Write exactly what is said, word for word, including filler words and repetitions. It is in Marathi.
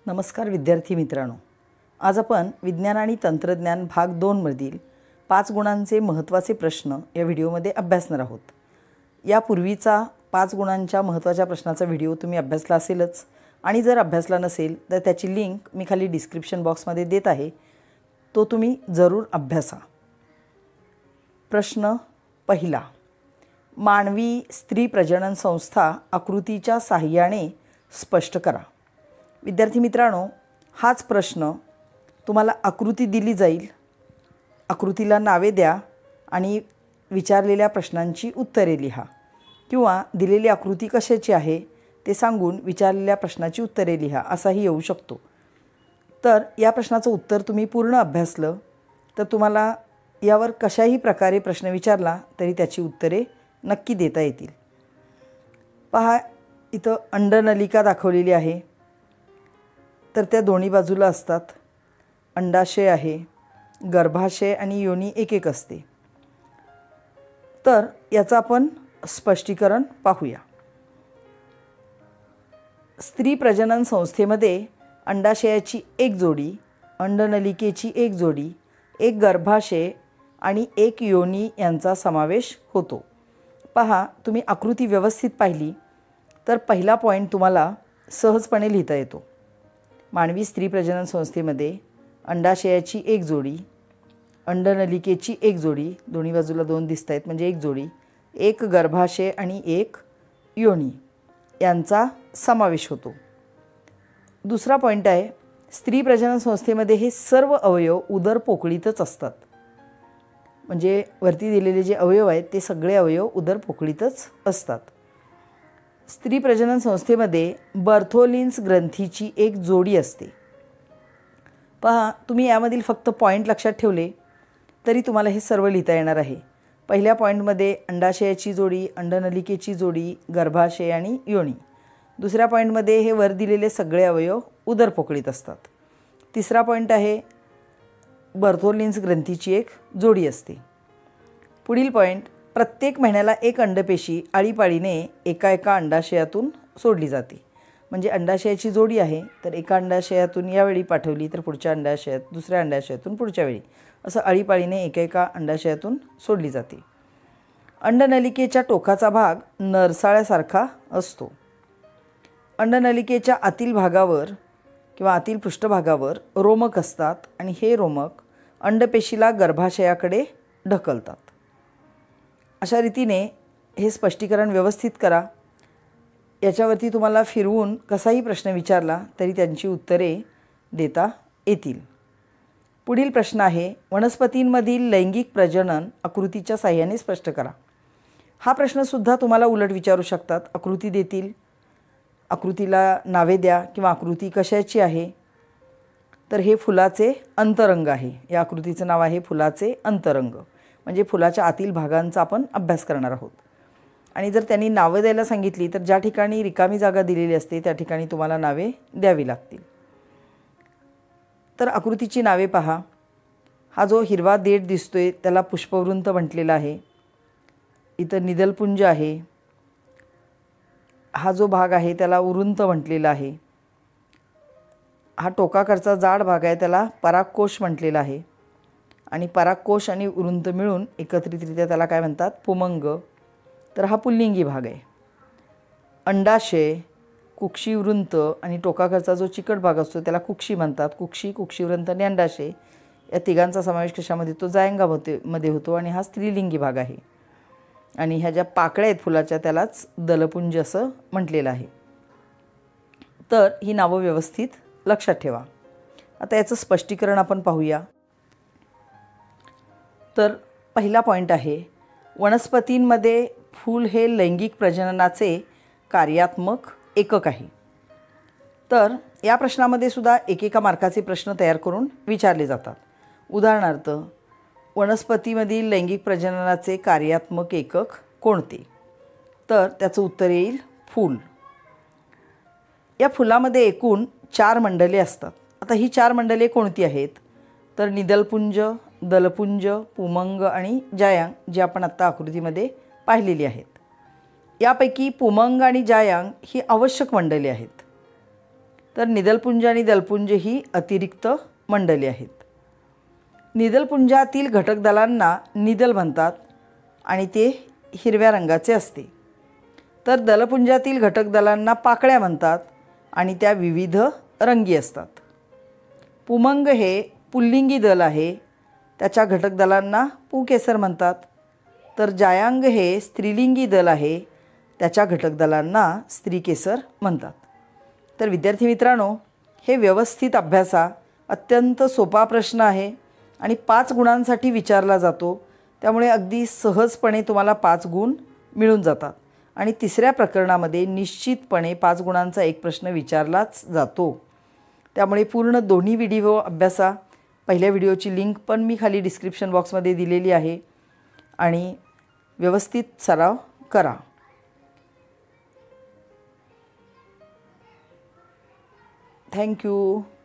नमस्कार विद्यार्थी मित्रांनो, आज आपण विज्ञान आणि तंत्रज्ञान भाग दोन मधील पाच गुणांचे महत्त्वाचे प्रश्न या व्हिडिओमध्ये अभ्यासणार आहोत। यापूर्वीचा पाच गुणांच्या महत्त्वाच्या प्रश्नाचा व्हिडिओ तुम्ही अभ्यासला असेलच आणि जर अभ्यासला नसेल तर त्याची लिंक मी खाली डिस्क्रिप्शन बॉक्समध्ये देत आहे, तो तुम्ही जरूर अभ्यासा। प्रश्न पहिला, मानवी स्त्री प्रजनन संस्था आकृतीच्या साहाय्याने स्पष्ट करा। विद्यार्थी मित्रांनो, हाच प्रश्न तुम्हाला आकृती दिली जाईल, आकृतीला नावे द्या आणि विचारलेल्या प्रश्नांची उत्तरे लिहा किंवा दिलेली आकृती कशाची आहे ते सांगून विचारलेल्या प्रश्नाची उत्तरे लिहा असाही येऊ शकतो। तर या प्रश्नाचं उत्तर तुम्ही पूर्ण अभ्यासलं तर तुम्हाला यावर कशाही प्रकारे प्रश्न विचारला तरी त्याची उत्तरे नक्की देता येतील। पहा, इथं अंडनलिका दाखवलेली आहे, तर त्या दोन्ही बाजूला असतात। अंडाशय आहे, गर्भाशय आणि योनी एक एक असते। तर याचं आपण स्पष्टीकरण पाहूया। स्त्री प्रजनन संस्थेमध्ये अंडाशयाची एक जोडी, अंडनलिकेची एक जोडी, एक गर्भाशय आणि एक योनी यांचा समावेश होतो। पहा, तुम्ही आकृती व्यवस्थित पाहिली तर पहिला पॉईंट तुम्हाला सहजपणे लिहिता येतो। मानवी स्त्री प्रजनन संस्थेमध्ये अंडाशयाची एक जोडी, अंडनलिकेची एक जोडी, दोन्ही बाजूला दोन दिसत आहेत म्हणजे एक जोडी, एक गर्भाशय आणि एक योनी यांचा समावेश होतो। दुसरा पॉईंट आहे, स्त्री प्रजनन संस्थेमध्ये हे सर्व अवयव उदर पोकळीतच असतात। म्हणजे वरती दिलेले जे अवयव आहेत ते सगळे अवयव उदर पोकळीतच असतात। स्त्री प्रजनन संस्थेमध्ये बर्थोलिन्स ग्रंथीची एक जोडी असते। पहा, तुम्ही यामधील फक्त पॉईंट लक्षात ठेवले तरी तुम्हाला हे सर्व लिहिता येणार आहे। पहिल्या पॉईंटमध्ये अंडाशयाची जोडी, अंडनलिकेची जोडी, गर्भाशय आणि योनी। दुसऱ्या पॉईंटमध्ये हे वर दिलेले सगळे अवयव उदर पोकळीत असतात। तिसरा पॉईंट आहे, बर्थोलिन्स ग्रंथीची एक जोडी असते। पुढील पॉईंट, प्रत्येक महिन्याला एक अंडपेशी आळीपाळीने एका एका अंडाशयातून सोडली जाते। म्हणजे अंडाशयाची जोडी आहे तर एका अंडाशयातून यावेळी पाठवली तर पुढच्या अंडाशयात, दुसऱ्या अंडाशयातून पुढच्या वेळी, असं आळीपाळीने एका एका अंडाशयातून सोडली जाते। अंडनलिकेच्या टोकाचा भाग नरसाळ्यासारखा असतो। अंडनलिकेच्या आतील भागावर किंवा आतील पृष्ठभागावर रोमक असतात आणि हे रोमक अंडपेशीला गर्भाशयाकडे ढकलतात। अशा रीतीने हे स्पष्टीकरण व्यवस्थित करा। याच्यावरती तुम्हाला फिरवून कसाही प्रश्न विचारला तरी त्यांची उत्तरे देता येतील। पुढील प्रश्न आहे, वनस्पतींमधील लैंगिक प्रजनन आकृतीच्या साहाय्याने स्पष्ट करा। हा प्रश्नसुद्धा तुम्हाला उलट विचारू शकतात। आकृती देतील, आकृतीला नावे द्या किंवा आकृती कशाची आहे, तर हे फुलाचे अंतरंग आहे। या आकृतीचं नाव आहे फुलाचे अंतरंग, म्हणजे फुलाच्या आतील भागांचा आपण अभ्यास करणार आहोत। आणि जर त्यांनी नावे द्यायला सांगितली तर ज्या ठिकाणी रिकामी जागा दिलेली असते त्या ठिकाणी तुम्हाला नावे द्यावी लागतील। तर आकृतीची नावे पहा। हा जो हिरवा देठ दिसतोय त्याला पुष्पवृंत म्हटलेला आहे। इथं निदलपुंज आहे। हा जो भाग आहे त्याला उरुंत म्हटलेला आहे। हा टोकाकडचा जाड भाग आहे त्याला परागकोश म्हटलेला आहे। आणि परागकोश आणि उरुंत मिळून एकत्रितरित्या त्याला काय म्हणतात, पुमंग। तर हा पुल्लिंगी भाग आहे। अंडाशय, कुक्षी वृंत आणि टोकाकडचा जो चिकट भाग असतो त्याला कुक्षी म्हणतात। कुक्षी, कुक्षीवृंत आणि अंडाशय या तिघांचा समावेश कशामध्ये होतो, जायंगामध्ये मध्ये होतो आणि हा स्त्रीलिंगी भाग आहे। आणि ह्या ज्या पाकळ्या आहेत फुलाच्या त्यालाच दलपुंज असं म्हटलेलं आहे। तर ही नावं व्यवस्थित लक्षात ठेवा। आता याचं स्पष्टीकरण आपण पाहूया। तर पहिला पॉईंट आहे, वनस्पतींमध्ये फूल हे लैंगिक प्रजननाचे कार्यात्मक एकक आहे। तर या प्रश्नामध्ये सुद्धा एकेका मार्काचे प्रश्न तयार करून विचारले जातात। उदाहरणार्थ, वनस्पतीमधील लैंगिक प्रजननाचे कार्यात्मक एकक कोणते, तर त्याचं उत्तर येईल फूल। या फुलामध्ये एकूण चार मंडले असतात। आता ही चार मंडले कोणती आहेत, तर निदलपुंज, दलपुंज, पुमंग आणि जायांग, जे आपण आत्ता आकृतीमध्ये पाहिलेली आहेत। यापैकी पुमंग आणि जायांग ही आवश्यक मंडले आहेत। तर निदलपुंज आणि दलपुंज ही अतिरिक्त मंडले आहेत. निदलपुंजातील घटक दलांना निदल म्हणतात आणि ते हिरव्या रंगाचे असते. तर दलपुंजातील घटक दलांना पाकळ्या म्हणतात आणि त्या विविध रंगी असतात. पुमंग हे पुल्लिंगी दल आहे, त्याच्या घटक दलांना पुकेसर म्हणतात. तर जायांग हे स्त्रीलिंगी दल आहे, त्याच्या घटक दलांना स्त्रीकेसर म्हणतात. तर विद्यार्थी मित्रांनो, हे व्यवस्थित अभ्यासा. अत्यंत सोपा प्रश्न आहे आणि पाच गुणांसाठी विचारला जातो, त्यामुळे अगदी सहजपणे तुम्हाला पाच गुण मिळून जातात. आणि तिसऱ्या प्रकरणामध्ये निश्चितपणे पाच गुणांचा एक प्रश्न विचारलाच जातो. त्यामुळे पूर्ण दोन्ही व्हिडिओ अभ्यासा. पहिल्या व्हिडिओची लिंक पण मी खाली डिस्क्रिप्शन बॉक्समध्ये दिलेली आहे आणि व्यवस्थित सराव करा. थँक्यू.